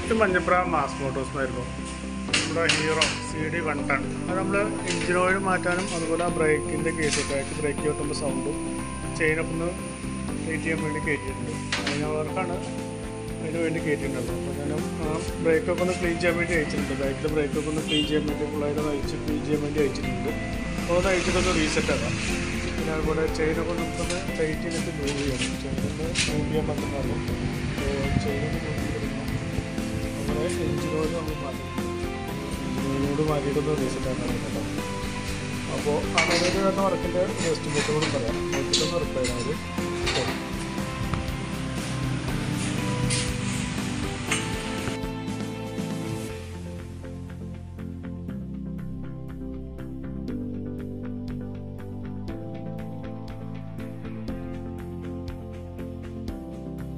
ഇത് മഞ്ഞപ്ര മാസ് മോട്ടോഴ്സിനായിരുന്നു. നമ്മുടെ hero CD110 അത് നമ്മൾ എഞ്ചിൻ ഓയിൽ മാറ്റാനും അതുപോലെ ആ ബ്രേക്കിൻ്റെ കേസ് ബ്രേക്ക് കിട്ടുമ്പോൾ സൗണ്ടും ചെയിനൊക്കെ ഒന്ന് ട്രീറ്റ് ചെയ്യാൻ വേണ്ടി കയറ്റിയിട്ടുണ്ട്. അതിനവർക്കാണ് അതിന് വേണ്ടി കയറ്റിയിട്ടുള്ളത്. അപ്പോൾ ഞാൻ ആ ബ്രേക്കൊക്കെ ഒന്ന് ക്ലീൻ ചെയ്യാൻ വേണ്ടി അയച്ചിട്ടുണ്ട്. ബാക്കിലെ ബ്രേക്കൊക്കെ ഒന്ന് ക്ലീൻ ചെയ്യാൻ വേണ്ടി ഫുള്ളായിട്ട് ക്ലീൻ ചെയ്യാൻ വേണ്ടി അയച്ചിട്ടുണ്ട്. അപ്പോൾ ഒന്ന് അയച്ചിട്ടൊന്ന് റീസെറ്റ് ആക്കാം. പിന്നെ അതുപോലെ ചെയിനൊക്കെ നമുക്കൊന്ന് ടൈറ്റ് ചെയ്തിട്ട് മൂവ് ചെയ്യണം. ചെയിനൊന്ന് മൂവ് ചെയ്യാൻ പറ്റുന്നതാണ്. അപ്പോൾ ചെയിനൊക്കെ മൂവ് ചെയ്തിരുന്നു. അതുപോലെ എഞ്ചിൻ ഓയിൽ നമ്മൾ മാറ്റി എഞ്ചിനോട് മാറ്റിയിട്ടൊന്ന് റീസെറ്റ് ആക്കാൻ കേട്ടോ. അപ്പോൾ അങ്ങനെ വരുന്ന വർക്കിൻ്റെ എസ്റ്റിമേറ്റ് കൂടി പറയാം. നോക്കിയിട്ടൊന്ന് റിപ്ലൈ ചെയ്താൽ മതി.